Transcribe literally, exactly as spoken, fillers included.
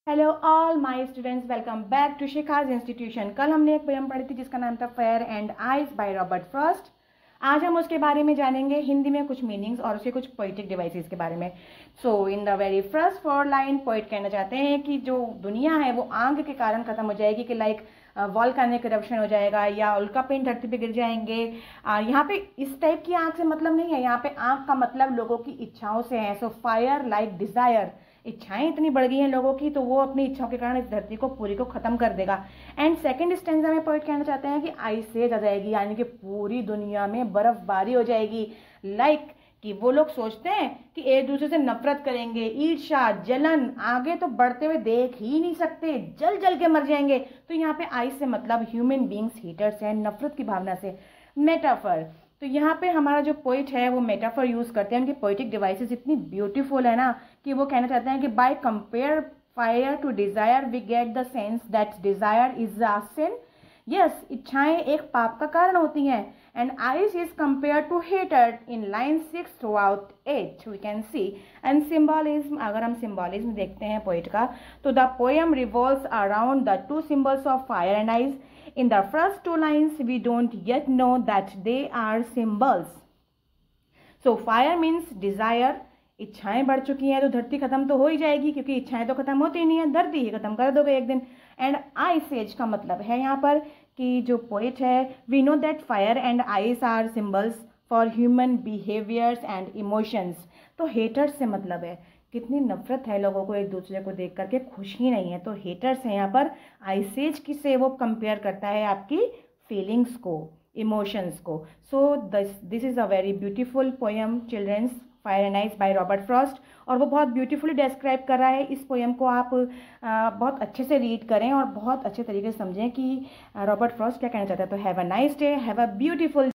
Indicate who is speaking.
Speaker 1: Hello all my students, welcome back to Shikha's institution. कल हमने एक पोयम पढ़ी थी जिसका नाम था fire and ice by Robert Frost. आज हम उसके बारे में जानेंगे, हिंदी में कुछ मीनिंग्स और उसके कुछ पोइटिक डिवाइसेस के बारे में। So in the very first four line poet कहना चाहते हैं कि जो दुनिया है वो आग के कारण खत्म हो जाएगी, कि लाइक वॉल्केनिक इरप्शन हो जाएगा या उल्कापिंड धरती पे गिर जाएंगे। यहाँ पे इस टाइप की आग से मतलब नहीं है, यहाँ पे आग का मतलब लोगों की इच्छाओं से है। सो फायर लाइक डिजायर, इच्छाएं इतनी बढ़ गई हैं लोगों की, तो वो अपनी इच्छाओं के कारण इस धरती को पूरी को खत्म कर देगा। एंड सेकंड स्टेंजा में पोइट कहना चाहते हैं कि आइस एज आ जाएगी, यानी कि पूरी दुनिया में बर्फबारी हो जाएगी। लाइक like, कि वो लोग सोचते हैं कि एक दूसरे से नफरत करेंगे, ईर्ष्या, जलन, आगे तो बढ़ते हुए देख ही नहीं सकते, जल जल के मर जाएंगे। तो यहाँ पे आइस से मतलब ह्यूमन बींग्स हीटर्स हैं, नफरत की भावना से। मेटाफर, तो यहाँ पे हमारा जो पोइट है वो मेटाफर यूज करते हैं। उनकी पोइटिक डिवाइसेस इतनी ब्यूटीफुल है ना कि वो कहना चाहते हैं कि by compare fire to desire we get the sense that desire is a sin. Yes, इच्छाएं एक पाप का कारण होती हैं। And ice is compare to hater in line six throughout eight we can see. And symbolism, अगर हम symbolism देखते हैं पोइट का, तो the poem revolves around the two symbols of fire and ice. In the first two lines, we don't yet know that they are symbols. So fire means desire. इच्छाएं बढ़ चुकी हैं तो धरती खत्म तो हो ही जाएगी, क्योंकि इच्छाएं तो खत्म होती नहीं है, धरती ही खत्म कर दोगे एक दिन। एंड आइस एज का मतलब है यहाँ पर कि जो पोइट है, we know that fire and ice are symbols for human behaviours and emotions. तो हेटर्स से मतलब है कितनी नफरत है लोगों को, एक दूसरे को देख करके खुश ही नहीं है। तो हेटर्स है यहाँ पर। आइसेज की से वो कंपेयर करता है आपकी फीलिंग्स को, इमोशंस को। So this this is a very beautiful poem childrens, fire and ice by Robert Frost. और वो बहुत ब्यूटीफुली डिस्क्राइब कर रहा है। इस पोएम को आप आ, बहुत अच्छे से रीड करें और बहुत अच्छे तरीके से समझें कि रॉबर्ट फ्रॉस्ट क्या कहना चाहता है। तो have a nice day, have a beautiful